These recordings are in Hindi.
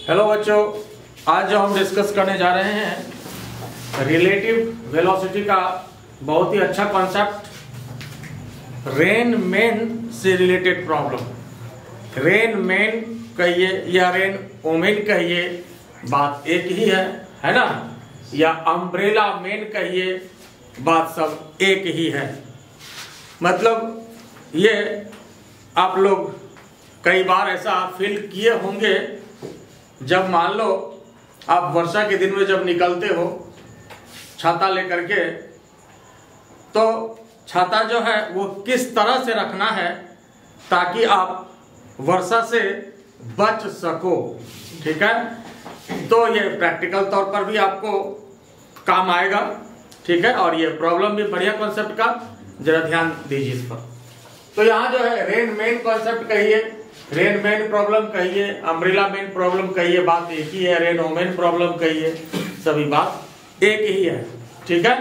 हेलो बच्चों, आज जो हम डिस्कस करने जा रहे हैं रिलेटिव वेलोसिटी का बहुत ही अच्छा कॉन्सेप्ट, रेन मैन से रिलेटेड प्रॉब्लम। रेन मैन कहिए या रेन ओमेन कहिए, बात एक ही है ना, या अम्ब्रेला मैन कहिए, बात सब एक ही है। मतलब ये आप लोग कई बार ऐसा फील किए होंगे, जब मान लो आप वर्षा के दिन में जब निकलते हो छाता लेकर के, तो छाता जो है वो किस तरह से रखना है ताकि आप वर्षा से बच सको। ठीक है, तो ये प्रैक्टिकल तौर पर भी आपको काम आएगा। ठीक है, और ये प्रॉब्लम भी बढ़िया कॉन्सेप्ट का, जरा ध्यान दीजिए इस पर। तो यहाँ जो है रेन मैन कॉन्सेप्ट कहिए, रेन मैन प्रॉब्लम कहिए, अम्ब्रेला मैन प्रॉब्लम कहिए, बात एक ही है। रेन ओमेन प्रॉब्लम कहिए, सभी बात एक ही है। ठीक है,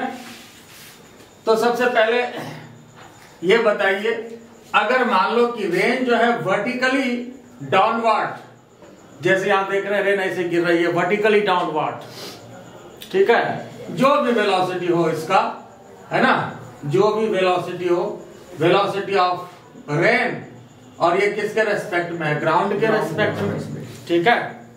तो सबसे पहले ये बताइए, अगर मान लो कि रेन जो है वर्टिकली डाउनवर्ड, जैसे आप देख रहे हैं रेन ऐसे गिर रही है वर्टिकली डाउनवर्ड। ठीक है, जो भी वेलोसिटी हो इसका, है ना, जो भी वेलोसिटी हो, वेलोसिटी ऑफ रेन, और ये किसके रेस्पेक्ट में है? ग्राउंड के रेस्पेक्ट में। ठीक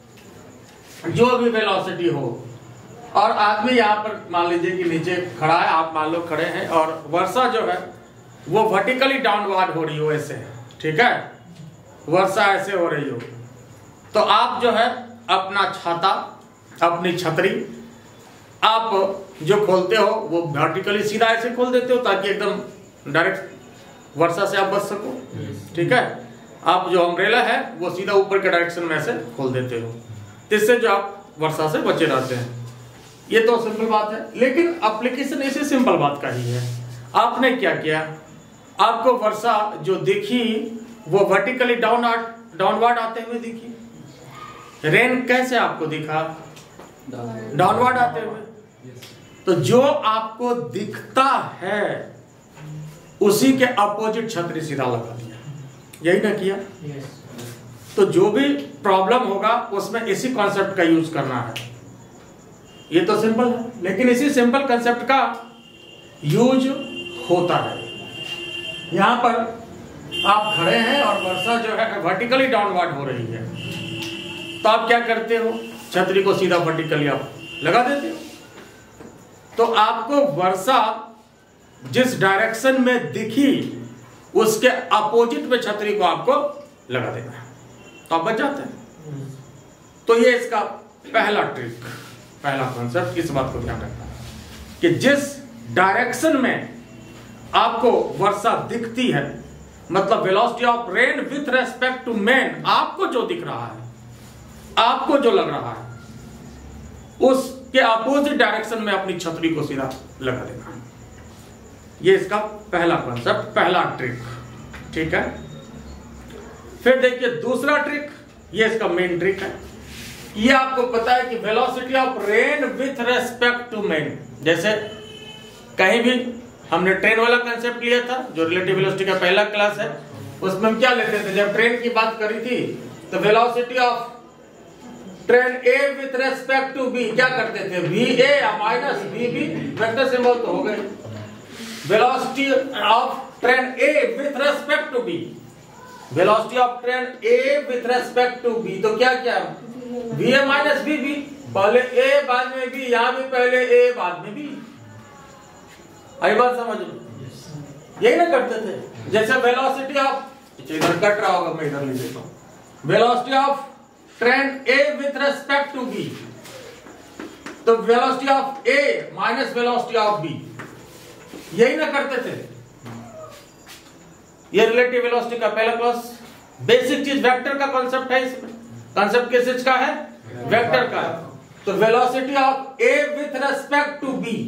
है, जो भी वेलोसिटी हो, और आदमी यहाँ पर मान लीजिए कि नीचे खड़ा है, आप मान लो खड़े हैं, और वर्षा जो है वो वर्टिकली डाउनवर्ड हो रही हो ऐसे। ठीक है, वर्षा ऐसे हो रही हो, तो आप जो है अपना छाता, अपनी छतरी आप जो खोलते हो वो वर्टिकली सीधा ऐसे खोल देते हो ताकि एकदम डायरेक्ट वर्षा से आप बच सको। ठीक है, आप जो अम्ब्रेला है वो सीधा ऊपर के डायरेक्शन में ऐसे खोल देते हो, इससे जो आप वर्षा से बचे रहते हैं। ये तो सिंपल बात है, लेकिन एप्लीकेशन इसी सिंपल बात का ही है। आपने क्या किया, आपको वर्षा जो दिखी वो वर्टिकली डाउनवर्ड आते हुए दिखी। रेन कैसे आपको दिखा? डाउनवर्ड आते हुए। तो जो आपको दिखता है उसी के अपोजिट छतरी सीधा लगा दिया, यही ना किया? तो जो भी प्रॉब्लम होगा उसमें इसी कॉन्सेप्ट का यूज करना है। ये तो सिंपल है, लेकिन इसी सिंपल कॉन्सेप्ट का यूज होता है। यहां पर आप खड़े हैं और वर्षा जो है वर्टिकली डाउनवर्ड हो रही है, तो आप क्या करते हो? छतरी को सीधा वर्टिकली आप लगा देते हो। तो आपको वर्षा जिस डायरेक्शन में दिखी उसके अपोजिट में छतरी को आपको लगा देना है, तो आप बच जाते हैं। तो ये इसका पहला ट्रिक, पहला कॉन्सेप्ट, इस बात को ध्यान रखना कि जिस डायरेक्शन में आपको वर्षा दिखती है, मतलब velocity of rain with respect to man, आपको जो दिख रहा है, आपको जो लग रहा है, उसके अपोजिट डायरेक्शन में अपनी छतरी को सीधा लगा देना है। ये इसका पहला कॉन्सेप्ट, पहला ट्रिक। ठीक है, फिर देखिए दूसरा ट्रिक, ये इसका मेन ट्रिक है। ये आपको पता है कि velocity of rain with respect to man, जैसे कहीं भी हमने ट्रेन वाला कंसेप्ट लिया था जो रिलेटिव वेलोसिटी का पहला क्लास है, उसमें हम क्या लेते थे? जब ट्रेन की बात करी थी तो velocity of train A with respect to B क्या करते थे? V A minus V B, vector symbol तो हो गए। Velocity of train A with respect to B, velocity of train A with respect to B, तो क्या क्या? V A minus V B, पहले ए बाद में बी, यहां भी पहले ए बाद में बी। आई बात समझ लो, यही ना करते थे। जैसे वेलोसिटी ऑफ, इधर कट रहा होगा, मैं इधर लिख देता हूं, velocity of train A with respect to B, तो velocity of A minus velocity of B, यही ना करते थे। ये रिलेटिव वेलोसिटी का पहला क्लास, बेसिक चीज वेक्टर का कॉन्सेप्ट है। इसमें कॉन्सेप्ट किस चीज का है? वेक्टर का। तो velocity of A with respect to B,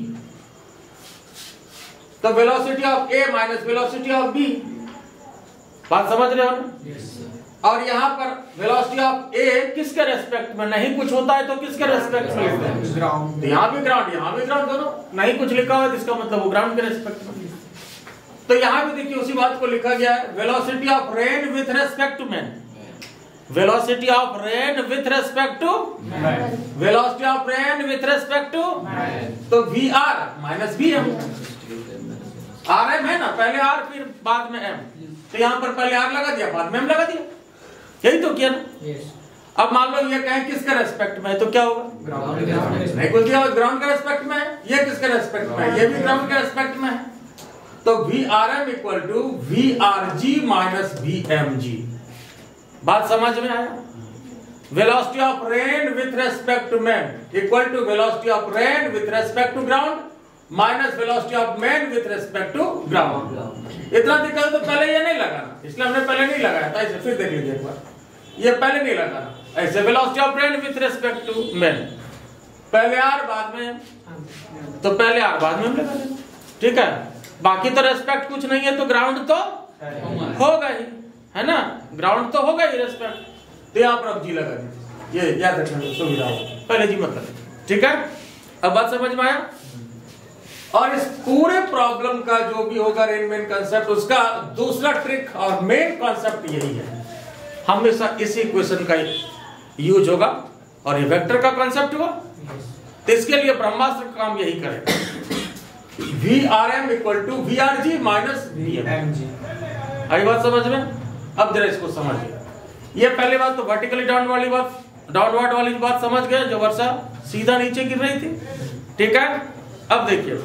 तो velocity of A minus velocity of B, बात समझ रहे हो ना? और यहां पर वेलोसिटी ऑफ ए किसके रेस्पेक्ट में? नहीं कुछ होता है तो किसके रेस्पेक्ट में लिखते हैं? ग्राउंड। यहां भी ग्राउंड, यहां भी ग्राउंड, दोनों नहीं कुछ लिखा हुआ है, इसका मतलब वो ग्राउंड के रेस्पेक्ट में। तो यहां भी देखिए उसी बात को लिखा गया है, velocity of rain with respect to man, velocity of rain with respect to velocity of rain with respect to, तो V R minus V M. R M है ना, पहले आर फिर बाद में एम, तो यहाँ पर पहले आर लगा दिया बाद में एम लगा दिया, यही तो किया ना। अब मान लो ये कहें किसके रेस्पेक्ट में है, तो क्या होगा? नहीं कुछ दिया ग्राउंड के रेस्पेक्ट में है, ये किसके रेस्पेक्ट में है? ये भी ग्राउंड के रेस्पेक्ट में है। तो V R M equal to V R G minus V M G. बात समझ में आया? Velocity of rain with respect to man equal to velocity of rain with respect to ground minus velocity of man with respect to ground. इतना दिक्कत तो पहले ये नहीं लगाना, इसलिए हमने पहले नहीं लगाया था। ऐसे फिर देख लीजिए एक बार, ये पहले नहीं लगाना। ऐसे velocity of rain with respect to man, पहले आर बाद में, तो पहले आर बाद में हम लगा देंगे, ठीक है। बाकी तो रेस्पेक्ट कुछ नहीं है, तो ग्राउंड तो होगा ही, है ना, ग्राउंड तो होगा ही रेस्पेक्ट, तो यहाँ पर अब जी लगा दीजिए, ये याद रखना सुविधा हो, पहले जी मत लगा, ठीक है। अब बात समझ में आया? और इस पूरे प्रॉब्लम का जो भी होगा रेन मेन कंसेप्ट, उसका दूसरा ट्रिक और मेन कॉन्सेप्ट यही है, हमेशा इसी इक्वेशन का यूज होगा और ये वेक्टर का कॉन्सेप्ट हुआ, तो इसके लिए ब्रह्मास्त्र का काम यही करेगा। V R M equal to V R G minus V M G. आई बात समझ में? अब जरा इसको समझिए। ये पहली बात तो वर्टिकली डाउनवर्ड वाली बात समझ गए, जो वर्षा सीधा नीचे गिर रही थी, ठीक है। अब देखिए,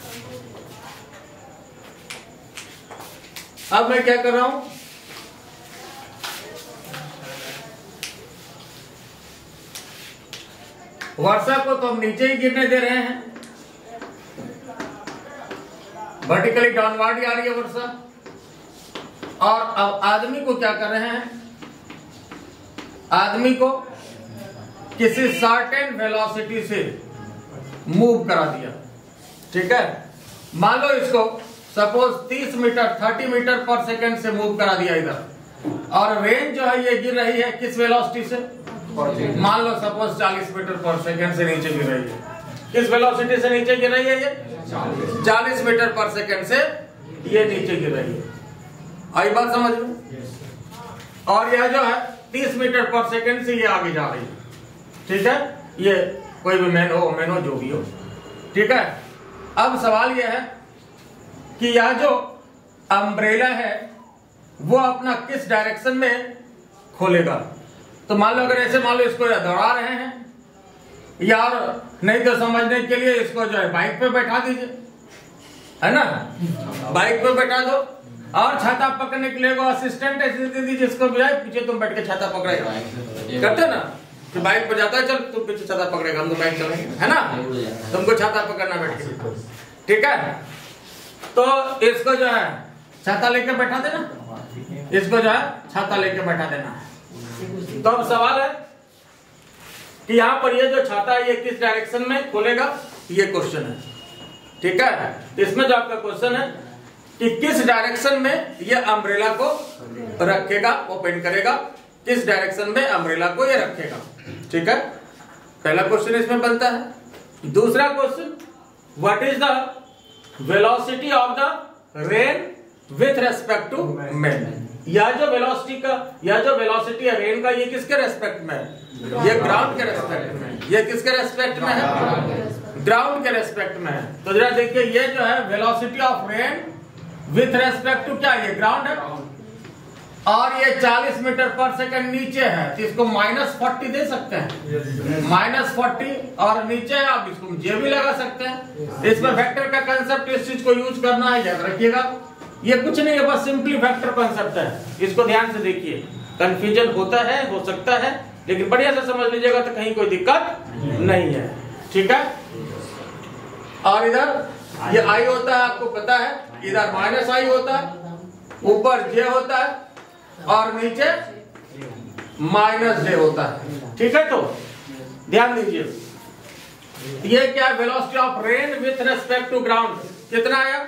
अब मैं क्या कर रहा हूं, वर्षा को तो हम नीचे ही गिरने दे रहे हैं, वर्टिकली डाउनवर्ड आ रही है वर्षा, और अब आदमी को क्या कर रहे हैं, आदमी को किसी सर्टेन वेलोसिटी से मूव करा दिया, ठीक है। मान लो इसको सपोज 30 मीटर 30 मीटर पर सेकंड से मूव करा दिया इधर, और रेंज जो है ये गिर रही है किस वेलोसिटी से, मान लो सपोज 40 मीटर पर सेकंड से नीचे गिर रही है। किस वेलोसिटी से नीचे गिर रही है? ये 40 मीटर पर सेकंड से ये नीचे गिर रही है। आई बात समझ में? और यह जो है 30 मीटर पर सेकंड से ये आगे जा रही है, ठीक है। ये कोई भी मैन हो जो भी हो, ठीक है। अब सवाल यह है कि यह जो अम्ब्रेला है वो अपना किस डायरेक्शन में खोलेगा। तो मान लो अगर ऐसे मान लो इसको दौड़ा रहे हैं, यार नहीं तो समझने के लिए इसको जो है बाइक पे बैठा दीजिए, है ना, बाइक पे बैठा दो, और छाता पकड़ने के लिए वो असिस्टेंट ऐसे दे दीजिए, जिसको भी आए पीछे तुम बैठ के छाता पकड़ेगा, करते ना कि बाइक पर जाता है, चल तुम पीछे छाता पकड़ेगा, हम तो बाइक चलेंगे, है ना, तुमको छाता पकड़ना बैठ के, ठीक है। तो इसको जो है छाता लेके बैठा देना, इसको जो है छाता लेके बैठा देना। तो अब सवाल है कि यहाँ पर ये जो छाता है ये किस डायरेक्शन में खोलेगा, ये क्वेश्चन है, ठीक है। इसमें जो आपका क्वेश्चन है कि किस डायरेक्शन में ये अम्ब्रेला को रखेगा, ओपन करेगा, किस डायरेक्शन में अम्ब्रेला को ये रखेगा, ठीक है। पहला क्वेश्चन इसमें बनता है। दूसरा question, what is the velocity of the rain with respect to man. यह जो वेलोसिटी है रेन का, ये किसके रेस्पेक्ट में है? ये ग्राउंड के रेस्पेक्ट में। ये किसके रेस्पेक्ट में है? ग्राउंड के रेस्पेक्ट में है। तो जरा देखिए, ये जो है velocity of rain with respect to क्या, ये ग्राउंड है, और ये 40 मीटर पर सेकंड नीचे है, तो इसको -40 दे सकते हैं, -40, और नीचे है आप इसको जे भी लगा सकते हैं। इसमें वेक्टर का कंसेप्ट इस चीज को यूज करना है, याद रखिएगा। ये कुछ नहीं है, बस सिंपली वेक्टर कंसेप्ट है, इसको ध्यान से देखिए। कंफ्यूजन होता है, हो सकता है, लेकिन बढ़िया से समझ लीजिएगा तो कहीं कोई दिक्कत नहीं है, ठीक है। और इधर ये आई होता है, आपको पता है, इधर -i होता है, ऊपर j होता है, और नीचे -j होता है, ठीक है। तो ध्यान दीजिए, ये क्या है, velocity of rain with respect to ground कितना आया,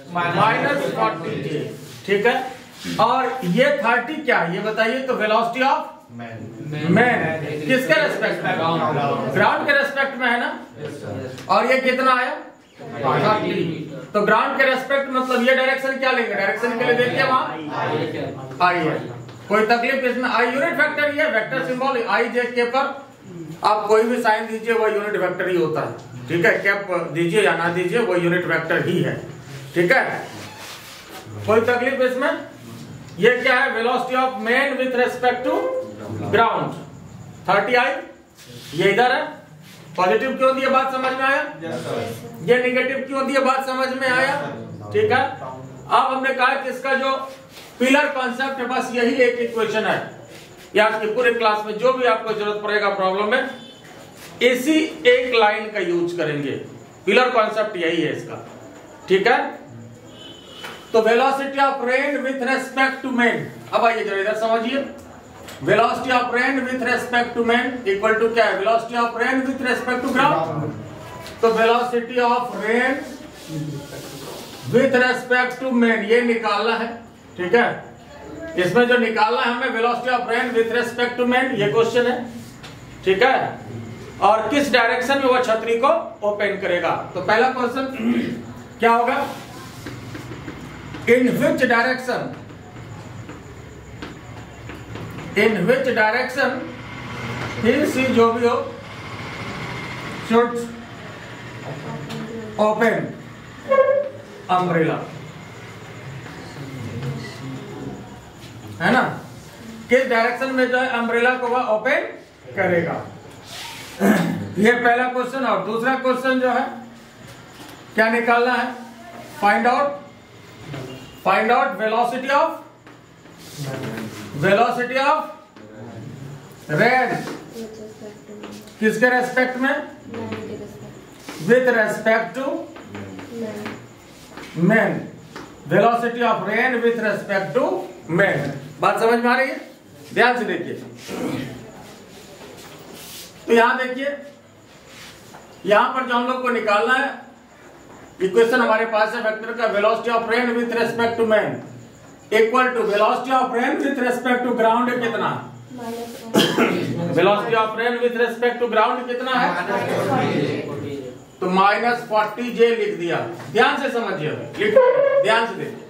-40j, ठीक है। और ये 30 क्या है ये बताइए, तो वेलोसिटी ऑफ मैन किसके रेस्पेक्ट में, ग्राउंड के रेस्पेक्ट में है ना, और ये कितना आया 30। तो ग्राउंड के रेस्पेक्ट मतलब ये डायरेक्शन क्या लेंगे, डायरेक्शन के लिए देखिए वहां आई है, कोई तकलीफ इसमें? आई यूनिट वेक्टर, ये वेक्टर सिंबल आई जे के पर आप कोई भी साइन दीजिए वो यूनिट वेक्टर ही होता है, ठीक है। कैप दीजिए या ना दीजिए वो यूनिट वेक्टर ही है, ठीक है। कोई तकलीफ इसमें? ये क्या है? Velocity of man with respect to ground 30i, ये इधर है। पॉजिटिव क्यों दिया, बात समझ में आया? ये नेगेटिव क्यों दिया, बात समझ में आया, ठीक है। अब हमने कहा कि इसका जो पिलर कॉन्सेप्ट है बस यही एक इक्वेशन है, या आज की पूरे क्लास में जो भी आपको जरूरत पड़ेगा प्रॉब्लम में इसी एक लाइन का यूज करेंगे। पिलर कॉन्सेप्ट यही है इसका, ठीक है। तो velocity of rain with respect to man, अब आइए जरा इधर समझिए। Velocity of rain with respect to man equal to क्या है? Velocity of rain with respect to ground. तो velocity of rain with respect to man ये निकालना है, ठीक है। इसमें जो निकालना है हमें velocity of rain with respect to man, ये क्वेश्चन है, ठीक है। और किस डायरेक्शन में वो छतरी को ओपन करेगा? तो पहला क्वेश्चन क्या होगा? इन which direction, in which direction ही सी जो भी हो शुड ओपन अम्ब्रेला, है ना। किस डायरेक्शन में जो है अम्ब्रेला को वह ओपन करेगा, ये पहला क्वेश्चन। और दूसरा क्वेश्चन जो है क्या निकालना है? Find out velocity of rain किसके रेस्पेक्ट में? With respect to man, velocity of rain with respect to man. बात समझ में आ रही है? ध्यान से देखिए। तो यहां देखिए, यहां पर जो हम लोग को निकालना है इक्वेशन हमारे पास है वेक्टर का, velocity of rain with respect to man equal to velocity of rain with respect to ground कितना? Velocity of rain with respect to ground कितना है? तो -40j लिख दिया। ध्यान से समझिए, ध्यान से देखिए।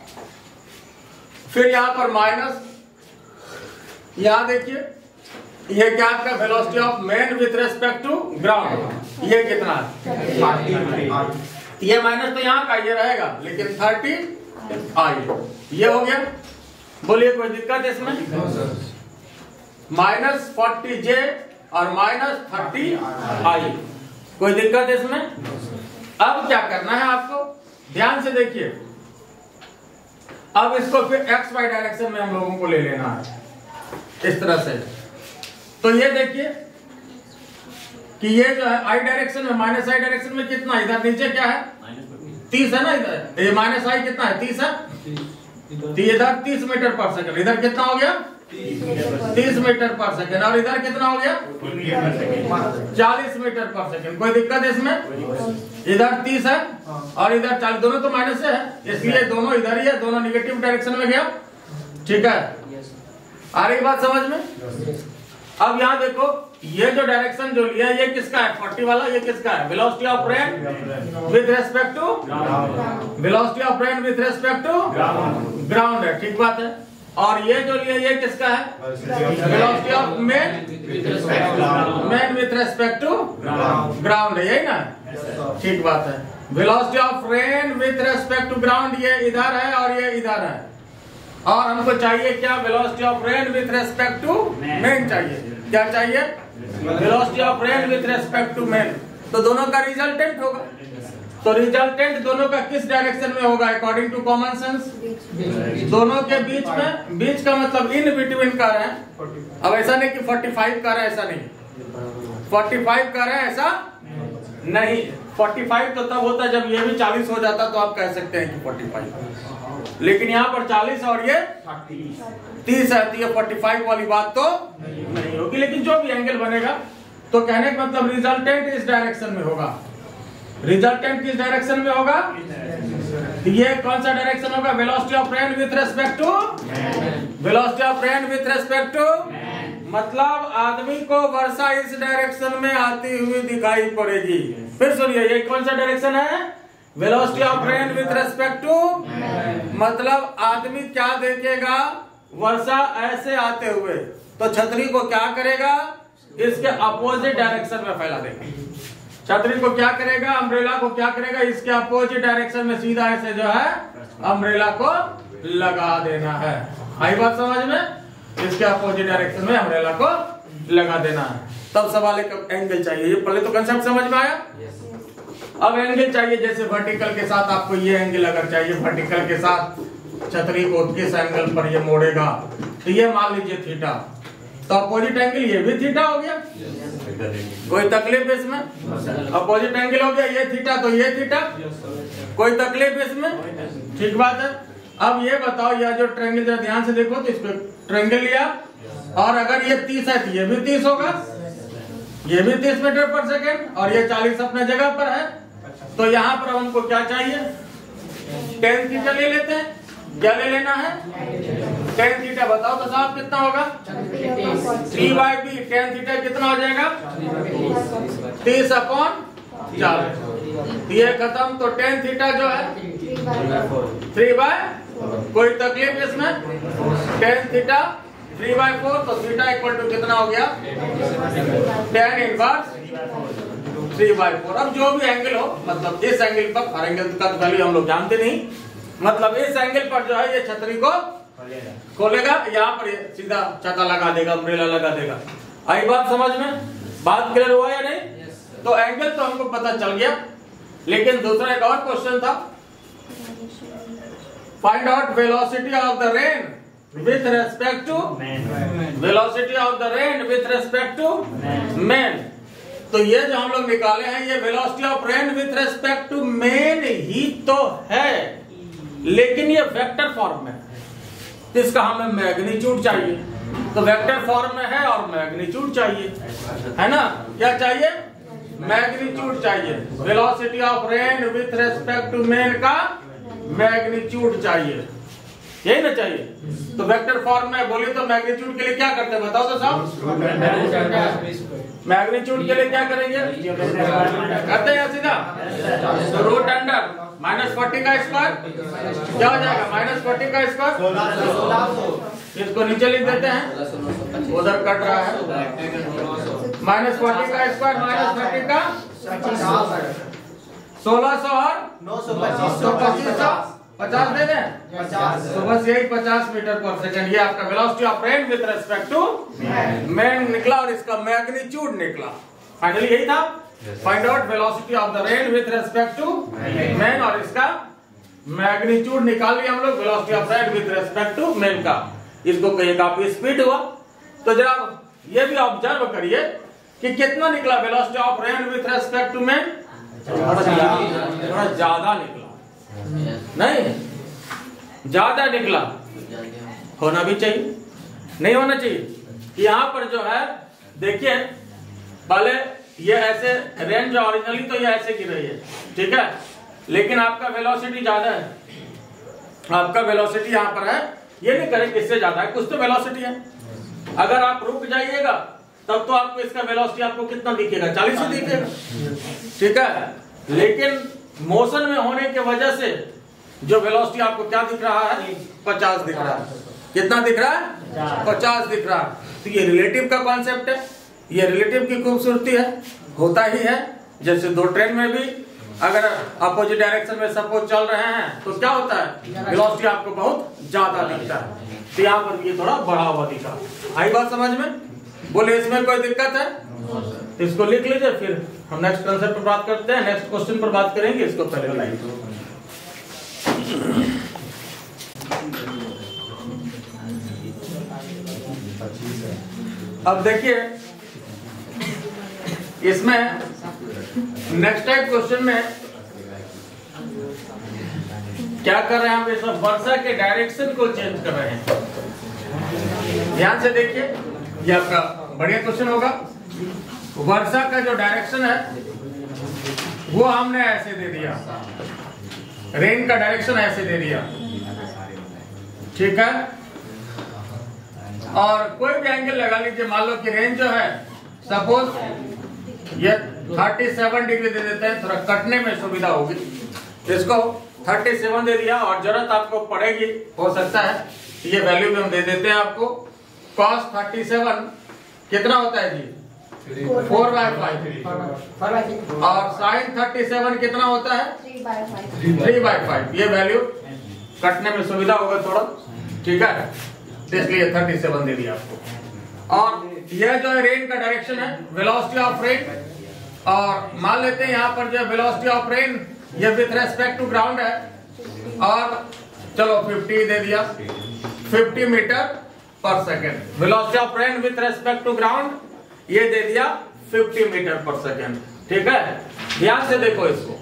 फिर यहां पर माइनस, यहां देखिए ये क्या आपका velocity of man with respect to ground, ये कितना है? ये माइनस तो यहाँ का ये रहेगा, लेकिन 30i ये हो गया। बोलिए कोई दिक्कत इसमें? -40j और -30i, कोई दिक्कत इसमें? अब क्या करना है आपको, ध्यान से देखिए। अब इसको फिर एक्स वाई डायरेक्शन में हम लोगों को ले लेना है इस तरह से। तो ये देखिए कि ये जो है आई डायरेक्शन में, माइनस आई डायरेक्शन में कितना, इधर नीचे क्या है 30 है ना, इधर ये माइनस आई कितना है 30 है, इधर 30 मीटर पर सेकंड, इधर कितना हो गया 30 मीटर पर सेकंड, और इधर कितना हो गया 40 मीटर पर सेकंड। कोई दिक्कत है इसमें? इधर 30 है और इधर 40, दोनों तो माइनस से है, इसलिए दोनों इधर ही है, दोनों निगेटिव डायरेक्शन में गया, ठीक है। आ रही बात समझ में? अब यहाँ देखो ये जो डायरेक्शन जो लिया ये किसका है? 40 वाला, ये किसका है? Velocity of rain with respect to, velocity of rain with respect to ground है, ठीक बात है। और ये जो लिया ये किसका है? Velocity of man with respect to ground है, यही ना, ठीक बात है। Velocity of rain with respect to ground ये इधर है और ये इधर है, और हमको चाहिए क्या? Velocity of rain with respect to man चाहिए। क्या चाहिए? Velocity of rain with respect to man. तो दोनों का रिजल्टेंट होगा, तो रिजल्टेंट दोनों का किस डायरेक्शन में होगा अकॉर्डिंग टू कॉमन सेंस? दोनों के बीच में, बीच का मतलब इन बिटवीन कर रहे हैं। अब ऐसा नहीं कि 45 कर रहे हैं, ऐसा नहीं 45 कर रहे हैं, ऐसा नहीं। 45 तो तब होता जब ये भी 40 हो जाता, तो आप कह सकते हैं कि 45, लेकिन यहाँ पर 40 और ये 30 है, तो ये 45 वाली बात तो नहीं होगी। लेकिन जो भी एंगल बनेगा, तो कहने का मतलब रिजल्टेंट इस डायरेक्शन में होगा। रिजल्टेंट किस डायरेक्शन में होगा? ये कौन सा डायरेक्शन होगा? Velocity of rain with respect to, velocity of rain with respect to, मतलब आदमी को वर्षा इस डायरेक्शन में आती हुई दिखाई पड़ेगी। फिर सुनिए, ये कौन सा डायरेक्शन है? Velocity of rain with respect to, मतलब आदमी क्या देखेगा? वर्षा ऐसे आते हुए, तो छतरी को क्या करेगा, इसके अपोजिट डायरेक्शन में फैला देगा। छतरी को क्या करेगा, अम्ब्रेला को क्या करेगा, इसके अपोजिट डायरेक्शन में सीधा ऐसे जो है अम्ब्रेला को लगा देना है। आई बात समझ में? इसके अपोजिट डायरेक्शन में अम्ब्रेला को लगा देना है। तब सवाल एक एंगल चाहिए। ये पहले तो कंसेप्ट समझ में आया। अब एंगल चाहिए, जैसे वर्टिकल के साथ आपको ये एंगल अगर चाहिए, वर्टिकल के साथ छतरी को किस एंगल पर ये मोड़ेगा, तो ये मान लीजिए थीटा, तो अपोजिट एंगल ये भी थीटा हो गया। कोई तकलीफ इसमें? अपोजिट एंगल हो गया, ये थीटा तो ये थीटा, कोई तकलीफ इसमें? ठीक बात है। अब ये बताओ, यह जो ट्रायंगल, जरा ध्यान से देखो, तो इसको ट्रायंगल लिया, और अगर ये 30 है तो ये भी 30 होगा, ये भी 30 मीटर पर सेकेंड, और ये 40 अपने जगह पर है। तो यहाँ पर हमको क्या चाहिए, tan थीटा ले लेते हैं। क्या ले लेना है, tan थीटा। बताओ तो साहब कितना होगा, 3/b। tan थीटा कितना हो जाएगा, 30/40। ये खत्म। तो tan थीटा जो है 3/, कोई तकलीफ इसमें? tan थीटा 3/4, तो थीटा इक्वल टू कितना हो गया, tan इनवर्स 3/4। अब जो भी एंगल हो, मतलब इस एंगल पर, हर एंगल का वैल्यू हम लोग जानते नहीं, मतलब इस एंगल पर जो है ये छतरी को खोलेगा, यहाँ पर सीधा छाता लगा देगा, अम्ब्रेला लगा देगा। आई बात समझ में? बात क्लियर हुआ या नहीं? तो एंगल तो हमको पता चल गया, लेकिन दूसरा एक और क्वेश्चन था, find out velocity of the rain with respect to velocity of the rain with respect to man. तो ये जो हम लोग निकाले हैं, ये velocity of rain with respect to man ही तो है, लेकिन ये वेक्टर फॉर्म में, इसका हमें मैग्नीट्यूड चाहिए। तो वेक्टर फॉर्म में है और मैग्नीट्यूड चाहिए, है ना? क्या चाहिए, मैग्नीट्यूड चाहिए। Velocity of rain with respect to man का मैग्नीट्यूड चाहिए, यही ना चाहिए। तो वेक्टर फॉर्म में बोलिए तो मैग्नीट्यूड के लिए क्या करते हैं, बताओ तो साहब। मैग्नीट्यूड के लिए क्या करेंगे, करते हैं सीधा, तो रूट अंडर -40 का स्क्वायर क्या हो जाएगा, -40 का स्क्वायर। इसको नीचे लिख देते हैं, उधर कट रहा है, -40 का स्क्वायर -30 का 1600 और 925 50 दे दें, 50। तो बस यही 50 मीटर पर सेकंड, ये आपका velocity of rain with respect to man निकला, और इसका मैग्नीट्यूड निकला। फाइनली यही था, find out velocity of the rain with respect to man, और इसका मैग्नीट्यूड निकाल लिया हम लोग, velocity of rain with respect to man का। इसको कहीं काफी स्पीड हुआ, तो जरा ये भी ऑब्जर्व करिए कि कितना निकला velocity of rain with respect to man, थोड़ा ज्यादा निकला, नहीं ज्यादा निकला। होना भी चाहिए, नहीं होना चाहिए। यहाँ पर जो है देखिए, पहले ये ऐसे रेंज ओरिजिनली तो ये ऐसे गिर रही है, ठीक है, लेकिन आपका वेलोसिटी ज्यादा है, आपका वेलोसिटी यहाँ पर है, ये नहीं करें किससे ज्यादा है, कुछ तो वेलोसिटी है। अगर आप रुक जाइएगा तब तो आपको इसका वेलोसिटी आपको कितना दिखेगा, 40 ही दिखेगा, ठीक है। लेकिन मोशन में होने की वजह से जो वेलोसिटी आपको क्या दिख रहा है, 50 दिख रहा है। कितना दिख रहा है, 50 दिख रहा है। तो ये रिलेटिव का कॉन्सेप्ट है, ये रिलेटिव की खूबसूरती है, होता ही है। जैसे दो ट्रेन में भी अगर अपोजिट डायरेक्शन में सपोज चल रहे हैं तो क्या होता है, वेलोसिटी आपको बहुत ज्यादा दिखता है। तो यहाँ पर ये थोड़ा बढ़ा हुआ दिखा। आई बात समझ में? बोले इसमें कोई दिक्कत है तो इसको लिख लीजिए, फिर हम नेक्स्ट कंसेप्ट पर बात करते हैं, नेक्स्ट क्वेश्चन पर बात करेंगे। इसको पहले लाइए। अब देखिए इसमें नेक्स्ट टाइप क्वेश्चन में क्या कर रहे हैं हम, इसमें वर्षा के डायरेक्शन को चेंज कर रहे हैं। ध्यान से देखिए, ये आपका बढ़िया क्वेश्चन होगा। वर्षा का जो डायरेक्शन है वो हमने ऐसे दे दिया, रेन का डायरेक्शन ऐसे दे दिया, ठीक है। और कोई भी एंगल लगा लीजिए, मान लो कि रेन जो है सपोज ये 37 डिग्री दे देते हैं, थोड़ा कटने में सुविधा होगी। इसको 37 दे दिया, और जरूरत आपको पड़ेगी, हो सकता है ये वैल्यू भी हम दे देते हैं आपको। cos 37 कितना होता है जी? 4/5। और sin 37 कितना होता है? 3/5। ये वैल्यू कटने में सुविधा होगा थोड़ा, ठीक है, इसलिए 37 दे दिया आपको। और यह जो है रेन का डायरेक्शन है, वेलोसिटी ऑफ रेन। और मान लेते हैं यहाँ पर जो वेलोसिटी ऑफ रेन ये विथ रेस्पेक्ट टू ग्राउंड है, और चलो 50 दे दिया, 50 मीटर पर second. Velocity of rain with respect to ground ये दे दिया 50 मीटर पर सेकेंड, ठीक है। ध्यान से देखो इसको।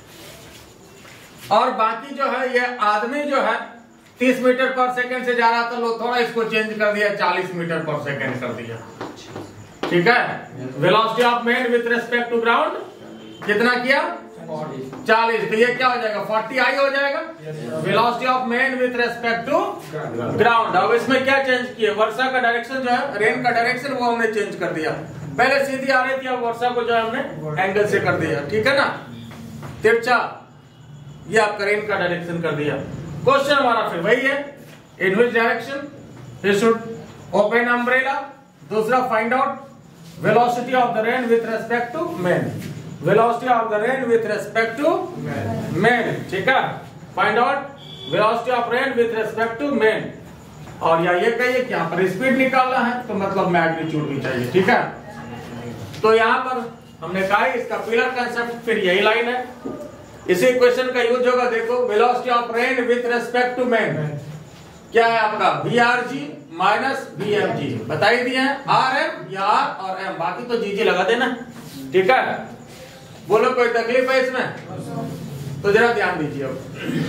और बाकी जो है ये आदमी जो है 30 मीटर पर सेकेंड से जा रहा था, लोग थोड़ा इसको चेंज कर दिया, 40 मीटर पर सेकेंड कर दिया, ठीक है। Velocity of man with respect to ground कितना किया? 40। तो ये क्या हो जाएगा? 40i हो जाएगा। Velocity of man with respect to ground. अब इसमें क्या चेंज किए? वर्षा का डायरेक्शन जो है, रेन का डायरेक्शन, वो हमने चेंज कर दिया। पहले सीधी आ रही थी, अब वर्षा को जो है हमने एंगल से कर दिया, ठीक है ना, तिरछा। ये आपका रेन का डायरेक्शन कर दिया। क्वेश्चन हमारा फिर वही है, in which direction he should open umbrella. दूसरा, find out velocity of the rain with respect to man. Velocity of the rain with respect to man, ठीक है। Find out velocity of rain with respect to man. और या ये कहिए कि यहाँ पर स्पीड निकालना है, तो मतलब मैग्नीट्यूड भी चाहिए, ठीक है। तो यहाँ पर हमने कहा इसका पिलर कंसेप्ट फिर यही लाइन है। इसी क्वेश्चन का यूज होगा, देखो, velocity of rain with respect to man क्या है आपका? VRG माइनस VMG बता ही दिए हैं। RM या R और M, बाकी तो GG लगा देना, ठीक है। बोलो कोई तकलीफ है इसमें? तो जरा ध्यान दीजिए। अब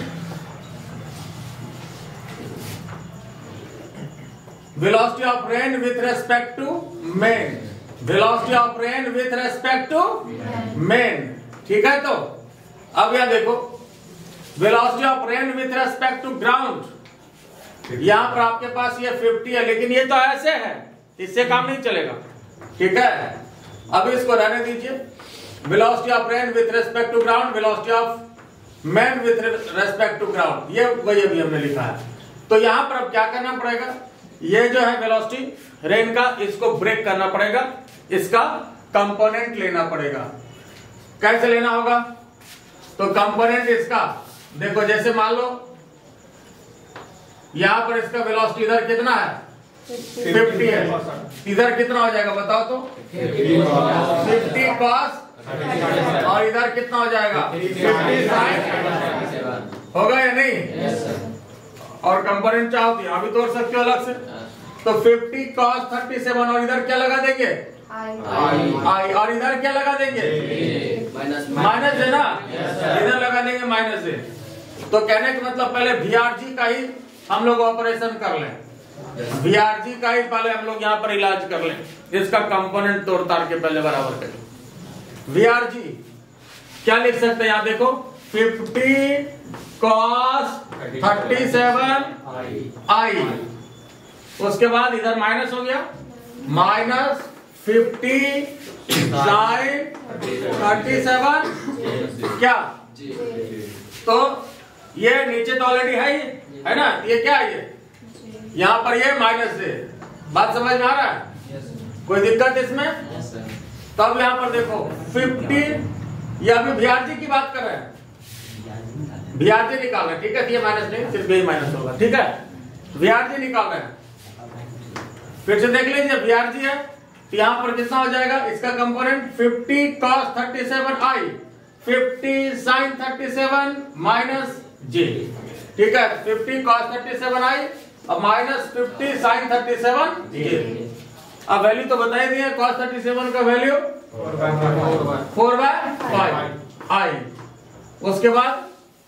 velocity of rain with respect to man, velocity of rain with respect to man, ठीक है। तो अब यह देखो, velocity of rain with respect to ground, यहां पर आपके पास ये 50 है, लेकिन ये तो ऐसे है, इससे काम नहीं चलेगा, ठीक है। अब इसको रहने दीजिए। Velocity of rain with respect to ground, velocity of man with respect to ground, ये वही अभी हमने लिखा है। तो यहां पर अब क्या करना पड़ेगा? ये जो है वेलोसिटी रेन का, इसको ब्रेक करना पड़ेगा, इसका कंपोनेंट लेना पड़ेगा। कैसे लेना होगा? तो कंपोनेंट इसका देखो, जैसे मान लो यहां पर इसका वेलोसिटी इधर कितना है? 50 है। इधर कितना हो जाएगा बताओ तो? 50 cos, और इधर कितना हो जाएगा? 50 sin। होगा या नहीं? और कंपोनेंट चाहो तो यहां भी तोड़ सकते हो अलग से। तो 50 cos 37, और इधर क्या लगा देंगे? आई। और इधर क्या लगा देंगे? माइनस है ना, इधर लगा देंगे माइनस है। तो कहने का मतलब पहले VRG का ही हम लोग ऑपरेशन कर लें, VRG का ही पहले हम लोग यहाँ पर इलाज कर लें, इसका कंपोनेंट तोड़ तार के पहले बराबर करें। VRG क्या लिख सकते हैं? यहाँ देखो, 50 cos 37 i, उसके बाद इधर माइनस हो गया, माइनस 50 sin 37 क्या? तो ये नीचे तो ऑलरेडी है ना, ये क्या है? ये यहाँ पर ये माइनस है। बात समझ में आ रहा है? कोई दिक्कत इसमें? तो अब यहाँ पर देखो 50, ये अभी VRG की बात कर रहे हैं, VRG निकाल रहे हैं, ठीक है। ये माइनस नहीं, सिर्फ यही माइनस होगा, ठीक है। VRG निकाल रहे हैं, फिर से देख लीजिए, VRG है तो यहाँ पर कितना हो जाएगा? इसका component 50 cos 37 i, 50 sin 37 minus j, ठीक है। 50 cos 37 i और माइनस 50 sin 37 j। अब वैल्यू तो बता ही दिए, cos 37 का वैल्यू 4/5 i, उसके बाद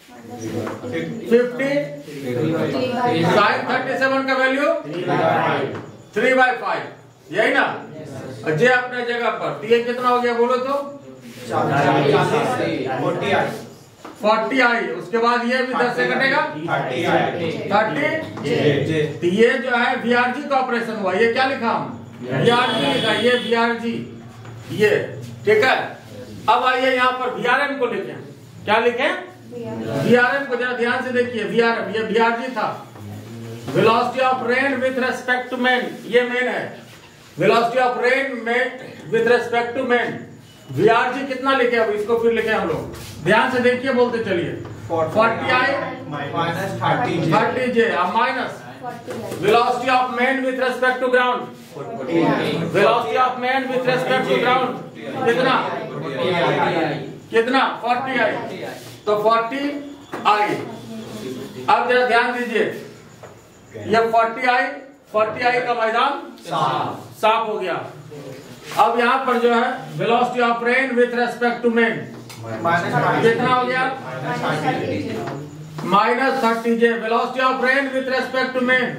50 sin 37 का वैल्यू 3/5, यही ना। जे अपने जगह पर, ये कितना हो गया बोलो तो? 40i, उसके बाद ये भी 10 से कटेगा 30। तो ये जो है VRG का ऑपरेशन हुआ, ये क्या लिखा हम? VRG लिखा, ये VRG, ये, ठीक है। अब आइए यहाँ पर VRM को लिखें। क्या लिखें? VRM को जरा ध्यान से देखिए। VRM, ये VRG था, velocity of rain with respect to man, ये मेन है। वेलोसिटी ऑफ रेन में with respect to man, VRG कितना लिखे, अब इसको फिर लिखे हम लोग, ध्यान से देखिए, बोलते चलिए। 40I minus 30J, 30J minus velocity of man with respect to ground, velocity of man with respect to ground कितना, कितना 40I, तो 40I। अब जरा ध्यान दीजिए, ये 40I का मैदान साफ हो गया। अब यहाँ पर जो है velocity of rain with respect to man कितना हो गया, minus 30J। Velocity of rain with respect to man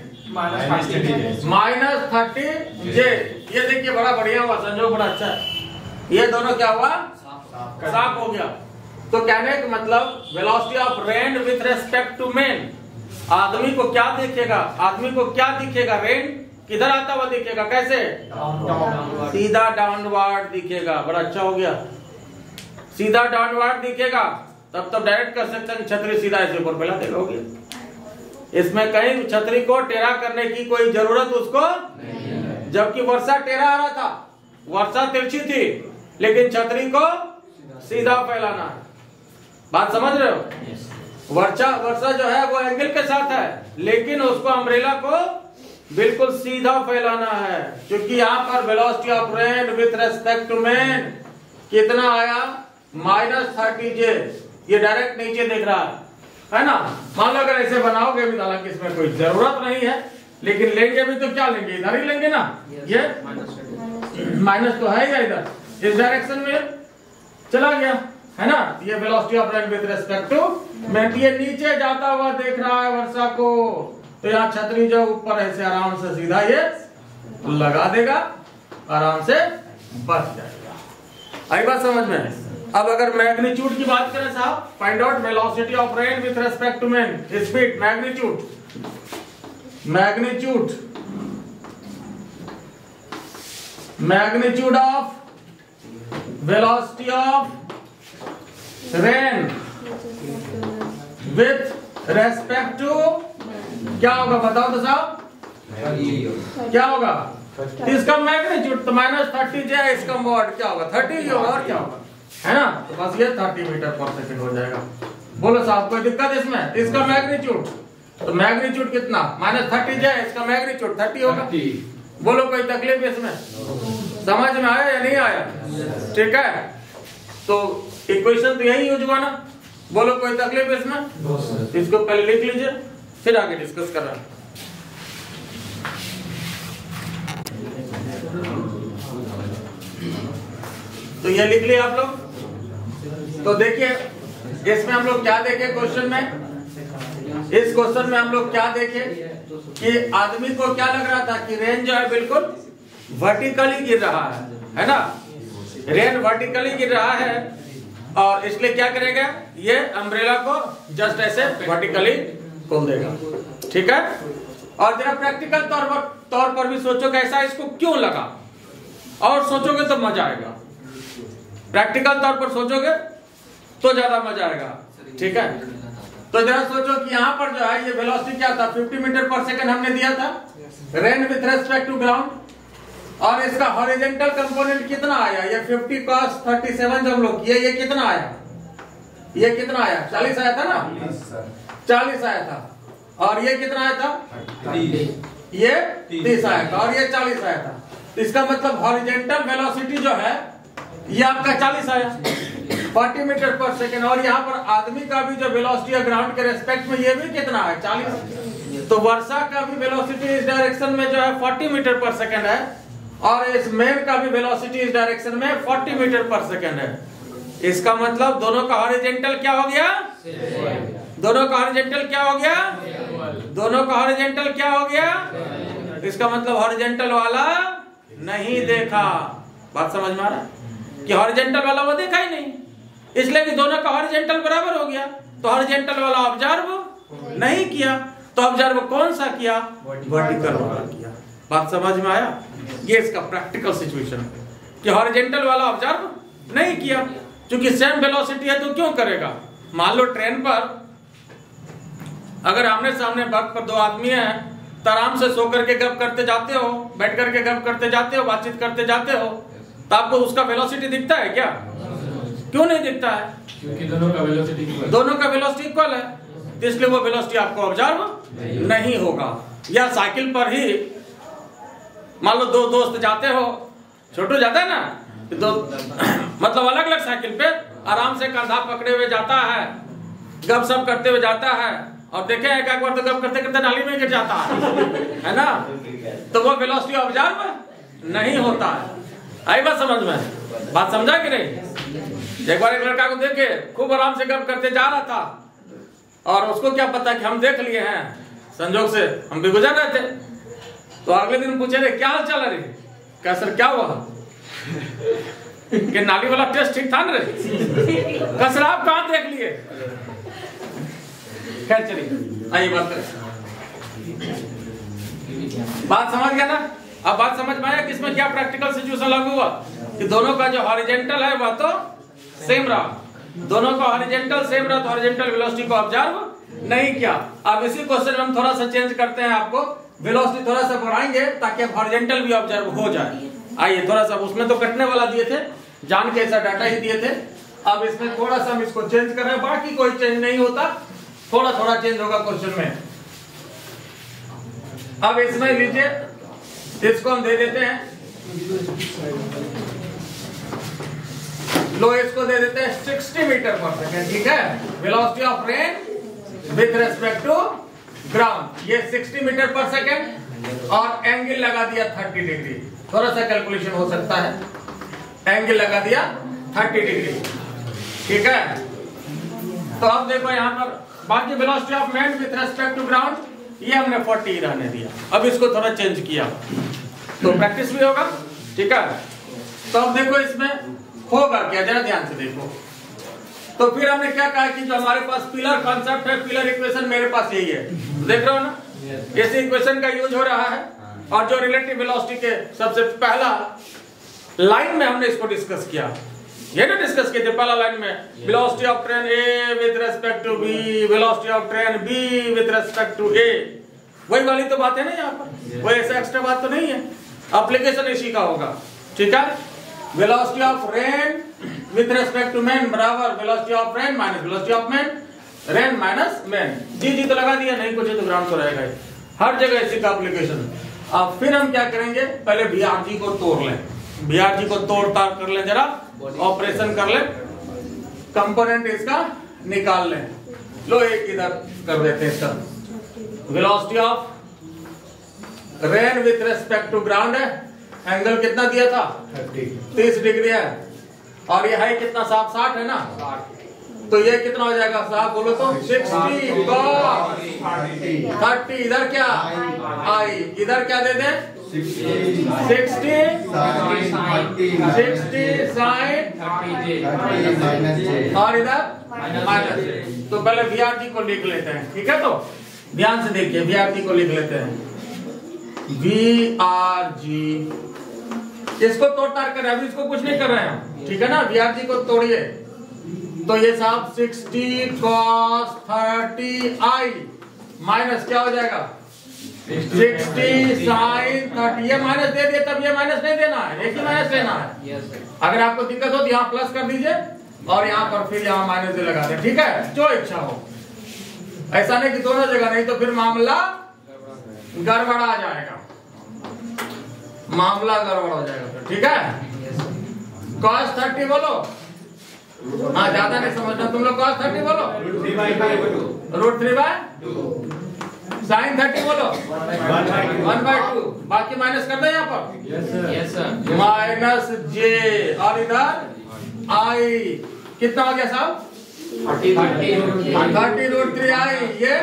minus 30J। ये देखिए बड़ा बढ़िया हुआ, संजोग बड़ा अच्छा है। ये दोनों क्या हुआ, साफ हो गया। तो कहने का मतलब velocity of rain with respect to man, आदमी को क्या दिखेगा, आदमी को क्या दिखेगा, रेन किधर आता हुआ दिखेगा, कैसे, सीधा डाउनवर्ड दिखेगा। बड़ा अच्छा हो गया, सीधा डाउनवर्ड दिखेगा। तब डायरेक्ट कर सकते हैं छतरी सीधा ऐसे ऊपर फैला देगा, हो गया। इसमें कहीं छतरी को टेढ़ा करने की कोई जरूरत उसको नहीं। जबकि वर्षा टेढ़ा आ रहा था, वर्षा तिरछी थी, लेकिन छतरी को सीधा फैलाना है। बात समझ रहे हो। वर्षा जो है वो एंगल के साथ है, लेकिन उसको अम्ब्रेला को बिल्कुल सीधा फैलाना है। क्योंकि यहाँ पर velocity of rain with respect to man कितना आया, माइनस 30J। ये डायरेक्ट नीचे दिख रहा है ना। मान लो अगर ऐसे बनाओगे भी, हालांकि इसमें कोई जरूरत नहीं है, लेकिन लेंगे भी तो क्या लेंगे, इधर ही लेंगे ना। ये माइनस तो है या इधर, इस डायरेक्शन में चला गया है ना। ये velocity of rain with respect to man, ये नीचे जाता हुआ देख रहा है वर्षा को, तो यहाँ छतरी जो ऊपर ऐसे आराम से सीधा ये लगा देगा, आराम से बच जाएगा। आई बात समझ में। अब अगर मैग्नीट्यूड की बात करें साहब, find out velocity of rain with respect to man, speed, magnitude, magnitude of velocity of rain with respect to क्या होगा, बताओ तो साहब, क्या होगा। इसका मैग्नीट्यूड तो माइनस 30J, इसका मॉड क्या होगा, 30 होगा, और क्या होगा, है ना। तो बस ये 30 मीटर पर सेकंड हो जाएगा। बोलो साहब कोई दिक्कत इसमें। इसका मैग्नीट्यूड, तो मैग्नीट्यूड कितना, माइनस 30J, इसका मैग्नीट्यूड 30 होगा। बोलो कोई तकलीफ इसमें, समझ में आया या नहीं आया, ठीक है। तो इक्वेशन तो यही यूज हुआ ना। बोलो कोई तकलीफ इसमें, इसको पहले लिख लीजिए, फिर आगे डिस्कस कर रहा हूं। तो ये लिख लिया आप लोग। तो देखिए इसमें हम लोग क्या देखे क्वेश्चन में, इस क्वेश्चन में हम लोग क्या देखे कि आदमी को क्या लग रहा था कि रेन जो है बिल्कुल वर्टिकली गिर रहा है ना। रेन वर्टिकली गिर रहा है और इसलिए क्या करेगा, ये अम्ब्रेला को जस्ट ऐसे वर्टिकली खोल देगा, ठीक है। और जरा प्रैक्टिकल तौर पर भी सोचो कैसा इसको क्यों लगा, और सोचोगे तो मजा आएगा। प्रैक्टिकल तौर पर सोचोगे तो ज्यादा मजा आएगा, ठीक है। तो जरा सोचो कि यहाँ पर जो है ये वेलोसिटी क्या था, 50 मीटर पर सेकंड हमने दिया था, rain with respect to ground. और इसका हॉरिजॉन्टल कंपोनेंट कितना आया, ये 50 cos 37 जब हम लोग किए, ये कितना आया, ये कितना आया, 40 आया था ना, 40 आया था। और ये कितना आया था, 30, ये 30 आया था, और ये 40 आया था। तो इसका मतलब हॉरिजॉन्टल वेलोसिटी जो है ये आपका 40 आया, 40 मीटर पर सेकेंड। और यहाँ पर आदमी का भी जो वेलोसिटी है ग्राउंड के रेस्पेक्ट में, ये भी कितना है, 40। तो वर्षा का भी वेलोसिटी इस डायरेक्शन में जो है 40 मीटर पर सेकेंड है, और इस मैन का भी वेलोसिटी इस डायरेक्शन में 40 मीटर पर सेकेंड है। इसका मतलब दोनों का हॉरिजॉन्टल क्या हो गया, दोनों का हॉरिजॉन्टल क्या हो गया, दोनों का हॉरिजॉन्टल क्या हो गया। इसका मतलब हॉरिजॉन्टल वाला नहीं देखा। बात समझ में आ रहा है कि हॉरिजॉन्टल वाला वो देखा ही नहीं, इसलिए कि दोनों का हॉरिजॉन्टल बराबर हो गया। तो हॉरिजॉन्टल वाला ऑब्जर्व नहीं किया, तो ऑब्जर्व कौन सा किया, वर्टिकल वाला किया। बात समझ में आया। ये इसका प्रैक्टिकल सिचुएशन है कि हॉरिजॉन्टल वाला ऑब्जर्व नहीं किया, क्योंकि सेम वेलोसिटी है तो क्यों करेगा। मान लो ट्रेन पर अगर आमने सामने वर्ग पर दो आदमी हैं तो आराम से सो करके गप करते जाते हो, बैठ करके गप करते जाते हो, बातचीत करते जाते हो, तो आपको उसका वेलोसिटी दिखता है क्या? क्यों नहीं दिखता है? क्योंकि दोनों का वेलोसिटी इक्वल है, तो इसलिए वो वेलोसिटी आपको ऑब्जर्व नहीं होगा। या साइकिल पर ही मान लो दो दोस्त जाते हो, छोटू जाता है ना, दो मतलब अलग अलग साइकिल पे आराम से कंधा पकड़े हुए जाता है, गप सप करते हुए जाता है, और देखे एक बार तो गप करते करते नाली में गिर जाता है ना, तो वो वेलोसिटी ऑब्जर्व नहीं होता है। आई बात समझ में? बात समझा कि नहीं? एक बार एक लड़का को देखे खूब आराम से गप करते जा रहा था, और उसको क्या पता कि हम देख लिए हैं, संजोग से हम भी गुजर रहे थे, तो अगले दिन पूछे रे क्या हाल चाल है रे? क्या सर क्या हुआ कि नाली वाला टेस्ट ठीक था ना रे? कसर आप कहाँ देख लिए? खैर चलिए आइए बात समझ गया ना? अब बात समझ में आया कि इसमें क्या प्रैक्टिकल सिचुएशन लागू हुआ कि दोनों का जो हॉरिजॉन्टल है वह तो सेम रहा, दोनों का हॉरिजॉन्टल सेम रहा, तो हॉरिजॉन्टल वेलोसिटी को ऑब्जर्व नहीं किया। अब इसी क्वेश्चन में हम थोड़ा सा चेंज करते हैं, आपको वेलोसिटी थोड़ा सा बढ़ाएंगे ताकि अब हॉरिजॉन्टल भी ऑब्जर्व हो जाए। आइए थोड़ा सा, उसमें तो कटने वाला दिए थे, जान के ऐसा डाटा ही दिए थे, अब इसमें थोड़ा सा हम इसको चेंज कर रहे हैं, बाकी कोई चेंज नहीं होता, थोड़ा थोड़ा चेंज होगा क्वेश्चन में। अब इसमें लीजिए, इसको हम दे देते हैं, लो इसको दे देते हैं 60 मीटर पर सेकेंड, ठीक है? Velocity of rain with respect to ground, ये 60 मीटर पर सेकेंड, और एंगल लगा दिया 30 डिग्री। थोड़ा सा कैलकुलेशन हो सकता है, एंगल लगा दिया 30 डिग्री, ठीक है? तो अब देखो यहाँ पर बाकी velocity of man with respect to ground, ये हमने 40 रहने दिया, अब इसको थोड़ा चेंज किया तो प्रैक्टिस भी होगा, ठीक है? तो अब देखो इसमें होगा क्या, जरा ध्यान से देखो। तो फिर हमने क्या कहा कि जो हमारे पास पिलर कॉन्सेप्ट है, पिलर इक्वेशन मेरे पास यही है, देख रहे हो ना? इसी इक्वेशन का यूज हो रहा है, और जो रिलेटिव वेलोसिटी के सबसे पहला लाइन में हमने इसको डिस्कस किया, ये ना डिस्कस किए थे पहला लाइन में, velocity of train A with respect to B, velocity of train B with respect to A, वही वाली तो बात है ना यहाँ पर, कोई ऐसा एक्स्ट्रा बात तो नहीं है, एप्लीकेशन इसी का होगा, ठीक है? Velocity of rain with respect to man बराबर velocity of rain minus velocity of man, rain minus man, जी तो लगा दिया, नहीं कुछ तो ग्राउंड तो रहेगा ही, हर जगह इसी का एप्लीकेशन। अब फिर हम क्या करेंगे, पहले VRG को तोड़ लें, VRG को तोड़ ताड़ कर लें, जरा ऑपरेशन कर लें, कंपोनेंट इसका निकाल लें। लो एक इधर कर देते हैं इसका, velocity of rain with respect to ground है, एंगल कितना दिया था 30 डिग्री है, और ये है कितना, 60 है ना, तो ये कितना हो जाएगा साहब बोलो तो 60 cos 30, इधर क्या आई, इधर क्या दे दें 60 sin, और इधर माइनस, तो पहले VRG को लिख लेते हैं, ठीक है? तो ध्यान से देखिए, VRG को लिख लेते हैं, VRG, इसको तोड़ ताड़ कर रहे हैं, अभी इसको कुछ नहीं कर रहे हैं, ठीक है ना? VRG को तोड़िए, तो ये साहब 60 cos 30i माइनस क्या हो जाएगा 60 sin 30, ये माइनस दे दिए, तब ये माइनस नहीं देना है, एक ही माइनस लेना है। अगर आपको दिक्कत हो तो यहाँ प्लस कर दीजिए, और यहाँ पर फिर यहाँ माइनस दे लगा दें, ठीक है? जो इच्छा हो, ऐसा नहीं कि दोनों जगह, नहीं तो फिर मामला गड़बड़ा जाएगा, मामला गड़बड़ हो जाएगा फिर, ठीक है? cos 30 बोलो, हाँ ज्यादा नहीं समझना तुम लोग, cos 30 बोलो, √3/2, sin 30 बोलो 1/2, बाकी माइनस कर दो यहाँ पर, माइनस j, और इधर आई कितना हो गया साहब 30 √3i, ये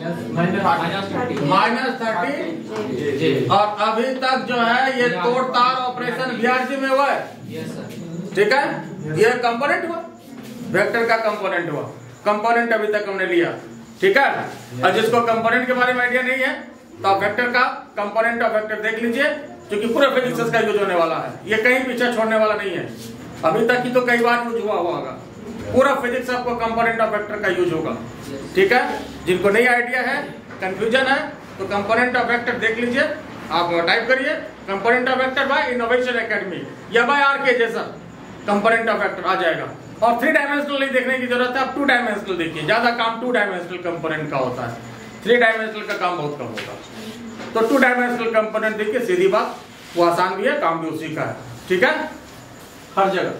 -30, और अभी तक जो है ये तोड़ ताड़ ऑपरेशन VRG में हुआ है, ठीक है? ये कंपोनेंट हुआ, वेक्टर का कंपोनेंट हुआ, कंपोनेंट अभी तक हमने लिया, ठीक है? और जिसको कंपोनेंट के बारे में आइडिया नहीं है तो आप वेक्टर का कंपोनेंट ऑफ वेक्टर देख लीजिए, क्योंकि पूरा फिजिक्स का यूज होने वाला है, ये कहीं पीछे छोड़ने वाला नहीं है, अभी तक की तो कई बार यूज हुआ होगा, पूरा फिजिक्स आपको कंपोनेंट ऑफ वेक्टर का यूज होगा, ठीक है? जिनको नहीं आइडिया है, कंफ्यूजन है, तो कंपोनेंट ऑफ वेक्टर देख लीजिए, आप टाइप करिए component of vector by innovation academy या बाय आरके जैसा कंपोनेंट ऑफ वेक्टर आ जाएगा। और 3 डायमेंशनल नहीं देखने की जरूरत है, आप 2 डायमेंशनल देखिए, ज्यादा काम 2 डायमेंशनल कंपोनेंट का होता है, 3 डायमेंशनल का काम बहुत कम होता है। तो 2 डायमेंशनल कंपोनेंट देखिए, सीधी बात, वो आसान भी है, काम भी उसी का है, ठीक है, हर जगह।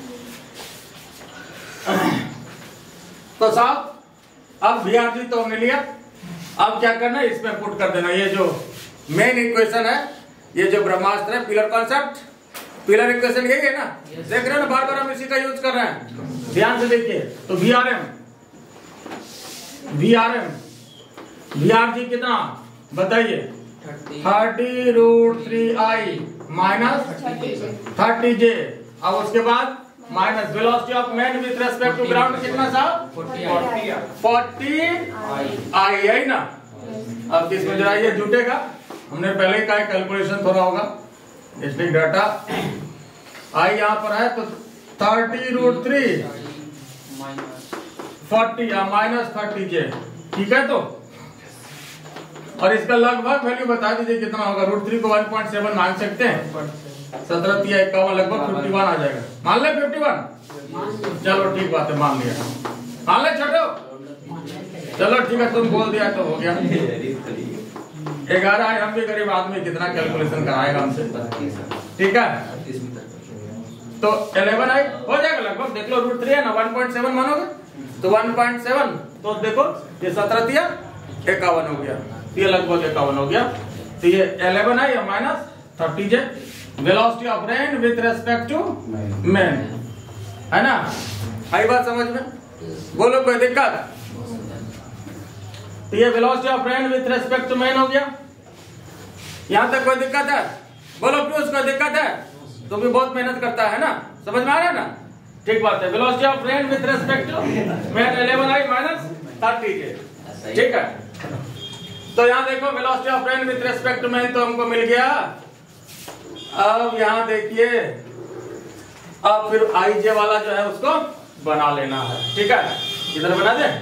तो साहब अब VRG तो हमने लिया, अब क्या करना है, इसमें पुट कर देना ये जो मेन इक्वेशन है, ये जो ब्रह्मास्त्र है, पिलर कॉन्सेप्ट, पिलर इक्वेशन यही है ना, देख रहे हो ना, बार बार हम इसी का यूज कर रहे हैं, ध्यान से देखिए। तो VRG कितना बताइए, 30√3i माइनस 30j, अब उसके बाद minus velocity of man with respect to ground कितना साहब, 40i है ना। अब किसमें जरा ये जुटेगा, हमने पहले ही कहा कैलकुलेशन थोड़ा होगा, इसलिए डाटा आई यहाँ पर है, तो 30√3 40 माइनस 30j, ठीक है। तो और इसका लगभग वैल्यू बता दीजिए कितना होगा, √3 को 1.7 मान सकते हैं, 17 या 51 लगभग 51 आ जाएगा, मान ले 51, चलो ठीक बात है, मान लिया, मान ले छोटो, चलो ठीक है, तुम बोल दिया तो हो गया। 11 है, हम भी गरीब आदमी, कितना कैलकुलेशन कराएगा हमसे, ठीक है। तो 11 आई हो जाएगा लगभग, देख लो √3 है ना, 1.7 मानोगे तो 1.7, तो देखो ये 17 या 51 हो गया, ये लगभग 51 हो गया। तो ये 11 I minus 30j, velocity of rain with respect to man, है ना, आई बात समझ में, बोलो कोई दिक्कत। तो ये velocity of rain with respect to man हो गया, यहां तक कोई दिक्कत है, बोलो प्यूस कोई दिक्कत है, तो भी बहुत मेहनत करता है ना, समझ में आ रहा है ना, ठीक बात है। Velocity of rain with respect to man 11i minus 30j, ठीक है। तो यहां देखो velocity of rain with respect to man तो हमको मिल गया। अब यहां देखिए, अब फिर ij वाला जो है उसको बना लेना है, ठीक है, इधर बना दे,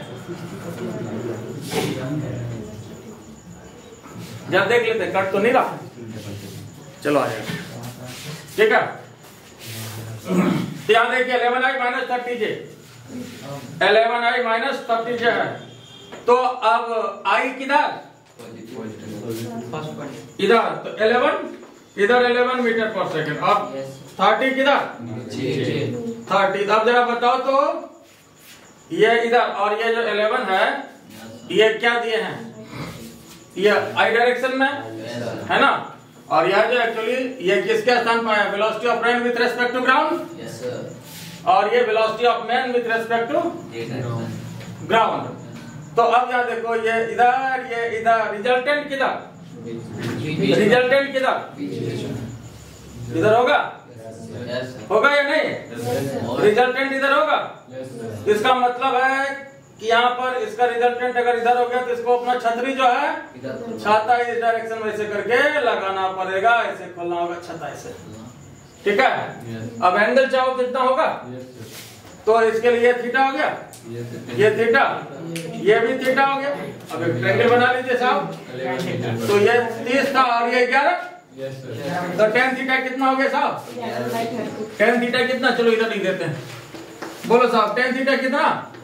जब देख लेते कट तो नहीं रहा, चलो आ जाएगा, ठीक है। ध्यान देखिए 11i minus 30j, 11i minus 30j है, तो अब i किधर, इधर, तो 11 इधर 11 मीटर पर सेकेंड, और 30 किधर 30, अब जरा बताओ तो ये इधर, और ये जो 11 है ये क्या दिए हैं, ये आई डायरेक्शन में है ना, और यह जो एक्चुअली ये किसके स्थान पर है, velocity of rain with respect to ground, और ये velocity of man with respect to ground. तो अब यहाँ देखो ये इधर रिजल्टेंट किधर, रिजल्टेंट किधर, इधर होगा, होगा या नहीं, रिजल्टेंट इधर होगा, इसका मतलब है कि यहाँ पर इसका रिजल्टेंट अगर इधर हो गया तो इसको अपना छतरी जो है, छाता इस डायरेक्शन में ऐसे करके लगाना पड़ेगा, ऐसे खोलना होगा छाता ऐसे, ठीक है। अब एंगल चाहो कितना होगा, तो इसके लिए थीटा हो गया, ये थीटा, ये भी थीटा हो गया। अब एक ट्रायंगल बना लीजिए साहब, तो ये 30 था और ये 11, तो tan थीटा कितना हो गया साहब, tan थीटा कितना, चलो इधर लिख देते हैं, बोलो साहब tan थीटा कितना,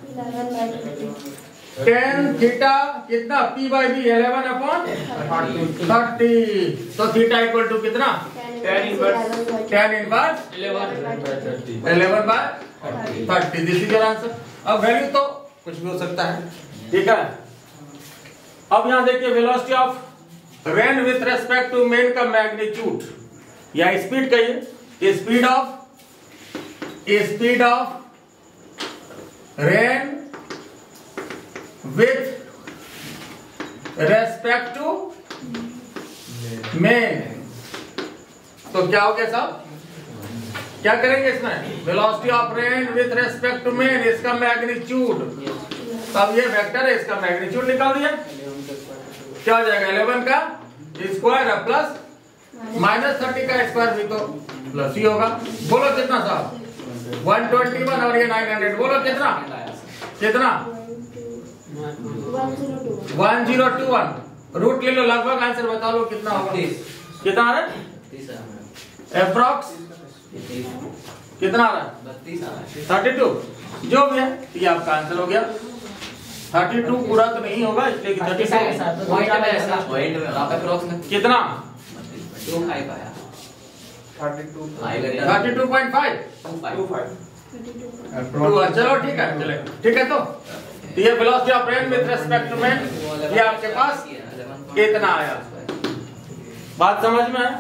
tan थीटा कितना, p/b 11/30, तो थीटा इक्वल टू कितना, tan inverse 11/30, this is your answer. अब वैल्यू तो कुछ भी हो सकता है, ठीक है। अब यहां देखिए velocity of rain with respect to man का मैग्नीट्यूड या स्पीड कहिए, speed of rain with respect to man, तो क्या हो गया साहब, क्या करेंगे इसमें, velocity of rain with respect to man, इसका मैग्नीट्यूड, अब ये वेक्टर है, इसका मैग्नीट्यूड निकाल दिया, क्या हो जाएगा 11 का स्क्वायर प्लस माइनस 30 का स्क्वायर भी तो प्लस ही होगा, बोलो कितना साहब, 121 और ये 900, बोलो कितना कितना 1021, रूट ले लो, लगभग आंसर बता लो कितना होगा। कितना आ रहा है? अप्रॉक्स कितना आ रहा है? 32 जो भी है, ये आपका आंसर हो गया। 32 पूरा तो नहीं होगा इसलिए कि 32 कितना 32.5 चलो ठीक है, चले ठीक है। तो ये velocity of rain with respect to man ये आपके पास कितना आया? बात समझ में है?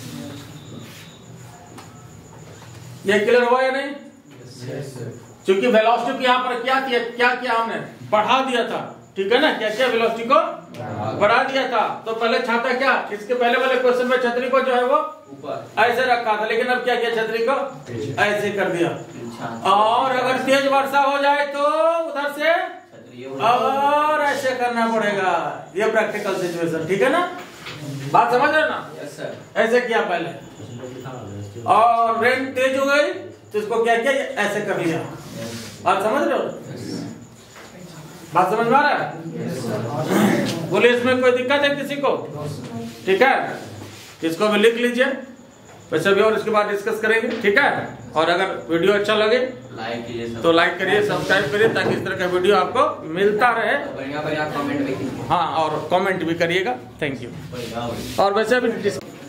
ये क्लियर हुआ या नहीं? क्योंकि वेलोसिटी को यहाँ पर क्या किया हमने बढ़ा दिया था, ठीक है ना? क्या क्या वेलोसिटी को बढ़ा दिया था। तो पहले छाता क्या, इसके पहले वाले क्वेश्चन में छतरी को जो है वो ऊपर ऐसे रखा था, लेकिन अब क्या किया, छतरी को ऐसे कर दिया। और अगर तेज वर्षा हो जाए तो उधर से और ऐसे करना पड़ेगा। ये प्रैक्टिकल सिचुएशन, ठीक है ना? बात समझ रहे ना? ऐसे किया पहले, और रेन तेज हो गई तो इसको क्या किया, ऐसे कर लिया। बात समझ रहे हो? बात समझ में आ रहा है? बोले इसमें कोई दिक्कत है किसी को? ठीक है, इसको भी लिख लीजिए वैसे भी, और इसके बाद डिस्कस करेंगे, ठीक है? और अगर वीडियो अच्छा लगे तो लाइक करिए, सब्सक्राइब करिए, ताकि इस तरह का वीडियो आपको मिलता रहे। हाँ, और कमेंट भी करिएगा। Thank you. और वैसे भी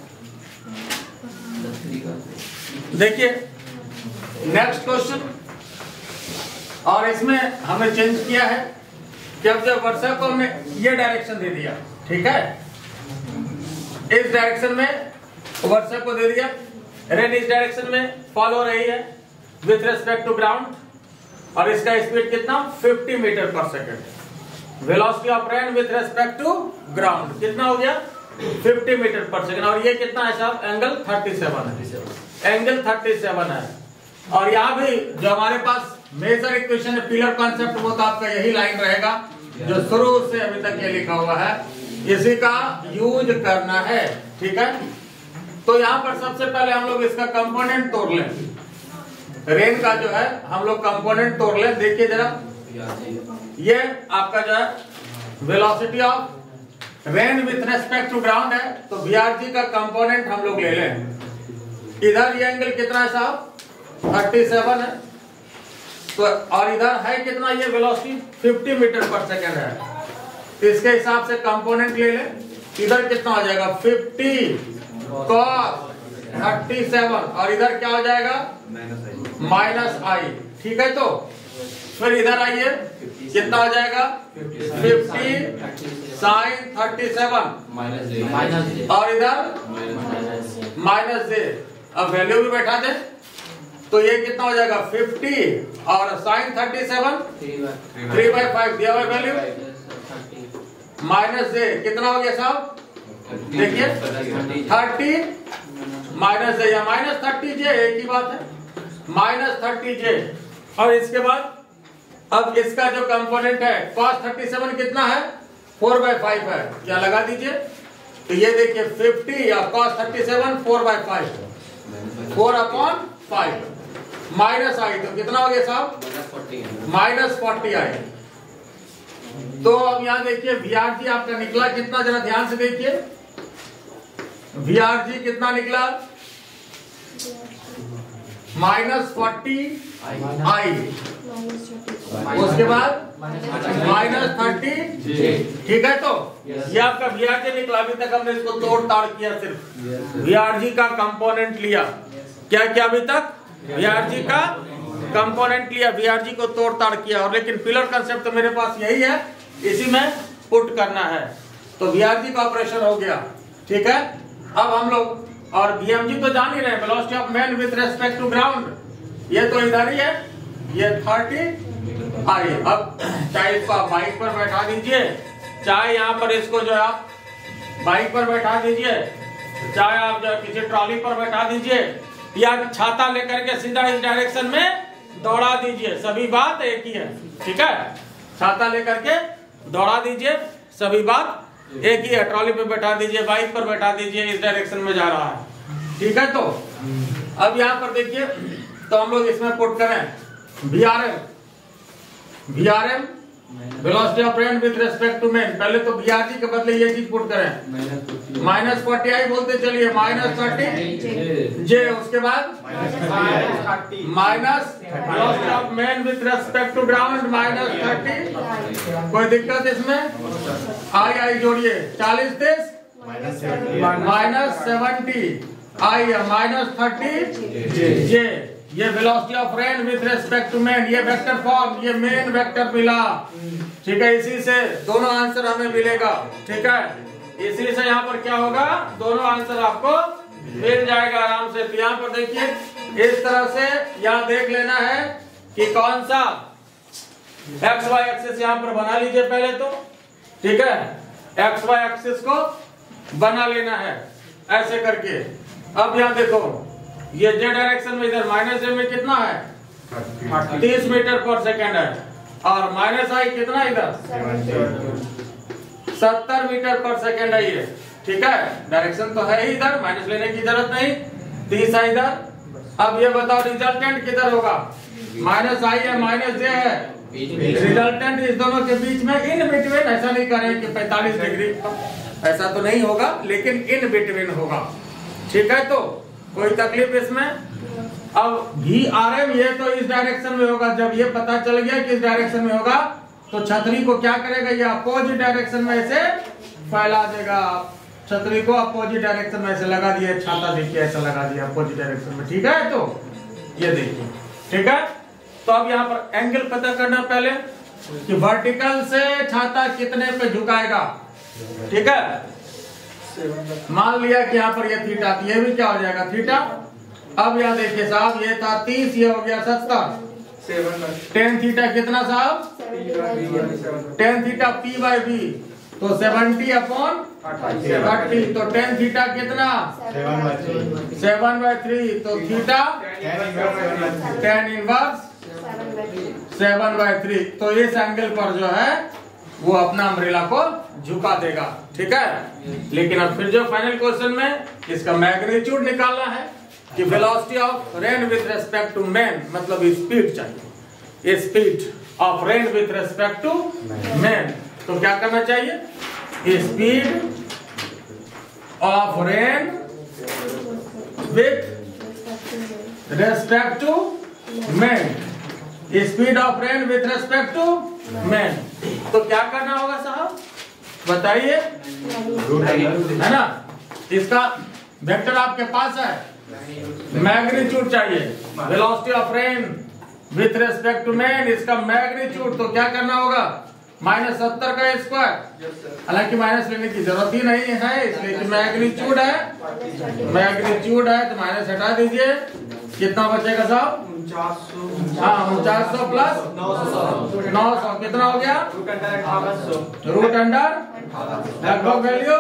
देखिए नेक्स्ट क्वेश्चन, और इसमें हमने चेंज किया है कि अब जब वर्षा को हमने ये डायरेक्शन दे दिया, ठीक है, इस डायरेक्शन में वर्षा को दे दिया, रेन इस डायरेक्शन में फॉल हो रही है विथ रेस्पेक्ट टू ग्राउंड, और इसका स्पीड कितना 50 मीटर पर second. Velocity of rain with respect to ground कितना हो गया 50 मीटर पर सेकेंड। और ये कितना है साहब, एंगल 37 है, एंगल 37 है। और यहाँ भी जो हमारे पास मेजर इक्वेशन है, पिलर कॉन्सेप्ट, वो तो आपका यही लाइन रहेगा जो शुरू से अभी तक ये लिखा हुआ है, इसी का यूज करना है, ठीक है? तो यहाँ पर सबसे पहले हम लोग इसका कंपोनेंट तोड़ लें, रेन का जो है हम लोग कंपोनेंट तोड़ लें। देखिए जरा, ये आपका जो है velocity of rain with respect to ground है, तो VRG का कंपोनेंट हम लोग ले लें। इधर ये एंगल कितना है साहब 37 है, तो और इधर है कितना, ये वेलोसिटी 50 मीटर पर सेकेंड है, तो इसके हिसाब से कंपोनेंट ले लें। इधर कितना हो जाएगा 50 cos 37, और इधर क्या हो जाएगा -i, ठीक है? तो फिर इधर आइए, कितना हो जाएगा 50 sin 37 और इधर -j। अब वैल्यू भी बैठा दे, तो ये कितना हो जाएगा 50 और sin 37 3/5 दिया हुआ वैल्यू, -j कितना हो गया साहब, देखिए 30 -j या -30j, एक ही बात है, -30j। और इसके बाद अब इसका जो कंपोनेंट है cos 37 कितना है 4/5 है, क्या लगा दीजिए, तो ये देखिए 50 या cos 37 4/5, 4/5 -i, तो कितना हो गया साहब -40i। तो अब यहाँ देखिए VRG आपका निकला कितना, जरा ध्यान से देखिए, VRG कितना निकला -40i, उसके बाद -30, ठीक है? तो ये आपका VRG निकला। अभी तक हमने इसको तोड़ ताड़ किया, सिर्फ VRG का कंपोनेंट लिया। क्या क्या अभी तक VRG का कंपोनेंट लिया, VRG को तोड़ ताड़ किया, और लेकिन पिलर कंसेप्ट तो मेरे पास यही है, इसी में पुट करना है, तो VRG का ऑपरेशन हो गया, ठीक है? अब हम लोग और VMG तो जान ही रहे, velocity of man with respect to ground, ये तो इधर ही है, ये 30i। अब चाहे इसको आप बाइक पर बैठा दीजिए, चाहे यहाँ पर इसको जो है आप बाइक पर बैठा दीजिए, चाहे आप जो किसी ट्रॉली पर बैठा दीजिए, या छाता लेकर के सीधा इस डायरेक्शन में दौड़ा दीजिए, सभी बात एक ही है, ठीक है? छाता लेकर के दौड़ा दीजिए, सभी बात एक ही है। ट्रॉली पे बैठा दीजिए, बाइक पर बैठा दीजिए, इस डायरेक्शन में जा रहा है, ठीक है? तो अब यहाँ पर देखिए, तो हम लोग इसमें पुट करें VRM velocity of rain with respect to man, पहले तो बीआरजी के बदले ये चीज पुट करें, -40i बोलते चलिए, -30 जे, उसके बाद minus velocity of man with respect to ground -30, कोई दिक्कत इसमें? आई जोड़िए, 40 30 -70 आई -30 जे, ये velocity of rain with respect to man, ये वेक्टर फॉर्म, ये मेन वेक्टर मिला, ठीक है। इसी से दोनों आंसर हमें मिलेगा, ठीक है। इसी से यहाँ पर क्या होगा, दोनों आंसर आपको मिल जाएगा आराम से। तो यहाँ पर देखिए इस तरह से यहाँ देख लेना है कि कौन सा एक्स वाई एक्सिस यहाँ पर बना लीजिए पहले तो, ठीक है। एक्स वाई एक्सिस को बना लेना है ऐसे करके। अब यहाँ देखो ये जे डायरेक्शन में इधर -j में कितना है 30 मीटर पर सेकेंड है, और -i कितना इधर 70 मीटर पर सेकेंड है ये, ठीक है। डायरेक्शन तो है ही इधर, माइनस लेने की जरूरत नहीं, 30 है इधर। अब ये बताओ रिजल्टेंट किधर होगा, -i है -j है, रिजल्टेंट इस दोनों के बीच में इन बिटवीन, ऐसा नहीं करें कि 45 डिग्री, ऐसा तो नहीं होगा, लेकिन इन बिटवीन होगा, ठीक है। तो कोई तकलीफ इसमें? अब VRM ये तो इस डायरेक्शन में होगा, जब ये पता चल गया कि इस डायरेक्शन में होगा तो छतरी को क्या करेगा, ये अपोजिट डायरेक्शन में ऐसे फैला देगा। छतरी को अपोजिट डायरेक्शन में ऐसे लगा दिया, छाता देखिए ऐसा लगा दिया अपोजिट डायरेक्शन में, ठीक है। तो ये देखिए, ठीक है। तो अब यहाँ पर एंगल पता करना पहले कि वर्टिकल से छाता कितने पे झुकाएगा, ठीक है। मान लिया कि यहाँ पर ये थीटा, ये भी क्या हो जाएगा थीटा। अब यहाँ देखिए साहब, ये था 30, ये हो गया 70, टेन थीटा कितना साहब 10 थीटा p/b, तो 70/30, तो 10 थीटा कितना 7/3, तो थीटा tan इनवर्स 7/3। तो इस एंगल पर जो है वो अपना अम्ब्रेला को झुका देगा, ठीक है। लेकिन अब फिर जो फाइनल क्वेश्चन में इसका मैग्नीट्यूड निकालना है कि velocity of rain with respect to man, मतलब स्पीड चाहिए, speed of rain with respect to man. तो क्या करना चाहिए, speed of rain with respect to man, speed of rain with respect to man. तो क्या करना होगा साहब बताइए, है ना। इसका वेक्टर आपके पास है, मैग्नीट्यूड चाहिए, velocity of rain with respect to man, इसका मैग्नीट्यूड। तो क्या करना होगा, -70 का स्क्वायर, हालांकि माइनस लेने की जरूरत ही नहीं है, इसलिए कि मैग्नीट्यूड है, मैग्नीट्यूड है तो माइनस हटा दीजिए, कितना बचेगा साहब 4900 प्लस 900 कितना हो गया, रूट अंडर लगभग वैल्यू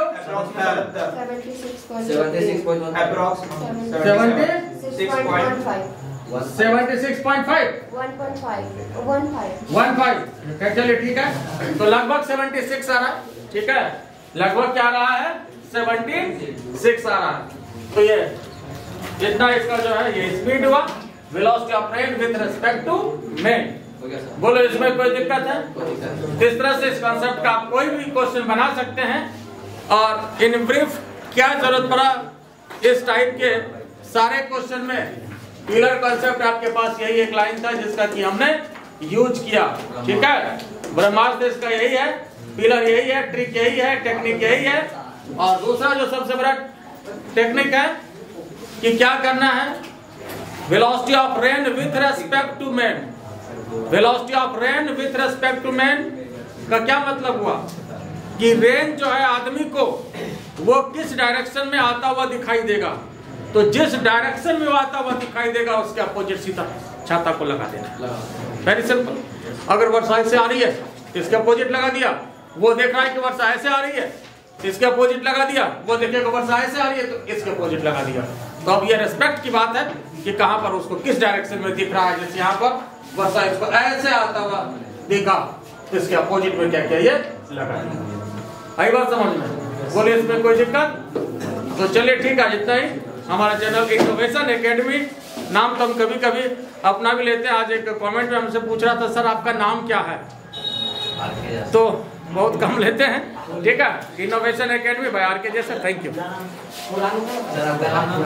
76.5 चलिए ठीक है। तो लगभग 76 आ रहा है, ठीक है। लगभग क्या आ रहा है 76 आ रहा है। तो ये इतना इसका जो है ये स्पीड हुआ, velocity of rain with respect to man. बोलो इसमें कोई दिक्कत है? इस तरह से इस कॉन्सेप्ट का आप कोई भी क्वेश्चन बना सकते हैं। और इन ब्रीफ क्या जरूरत पड़ा, इस टाइप के सारे क्वेश्चन में पिलर कॉन्सेप्ट आपके पास यही एक लाइन था जिसका कि हमने यूज किया, ठीक है। ब्रह्मास्त्र इसका यही है, पिलर यही है, ट्रिक यही है, टेक्निक यही है। और दूसरा जो सबसे बड़ा टेक्निक है कि क्या करना है, velocity of rain with respect to man. Velocity of rain with respect to man का क्या मतलब हुआ कि रेन जो है आदमी को वो किस डायरेक्शन में आता हुआ दिखाई देगा, तो जिस डायरेक्शन में वो आता हुआ दिखाई देगा उसके अपोजिट सीधा छाता को लगा देना, वेरी सिंपल। अगर वर्षा ऐसे आ रही है इसके अपोजिट लगा दिया, वो देख रहा है कि वर्षा ऐसे आ रही है, इसके अपोजिट लगा दिया, वो देखेगा वर्षा ऐसे आ रही है तो इसके अपोजिट लगा दिया। तो अब ये रेस्पेक्ट की बात है कि कहां पर उसको किस डायरेक्शन में दिख रहा है। जैसे यहाँ पर वर्षा इसको ऐसे आता हुआ दिखा, इसके अपोजिट में क्या किया ये लगा दिया। आई बात समझ में? बोले इसमें कोई दिक्कत? तो चलिए ठीक है, जितना ही हमारा चैनल इनोवेशन एकेडमी नाम तो हम कभी कभी अपना भी लेते हैं। आज एक कमेंट में हमसे पूछ रहा था, सर आपका नाम क्या है? तो बहुत कम लेते हैं। ठीक है, innovation academy bye R K जैसे। Thank you.